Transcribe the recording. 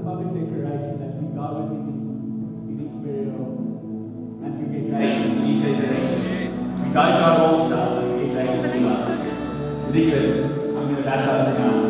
public declaration that we go in each burial and we get raised in each resurrection. We go to our old self and we get raised in new life. So Nicholas, I'm going to baptize you now.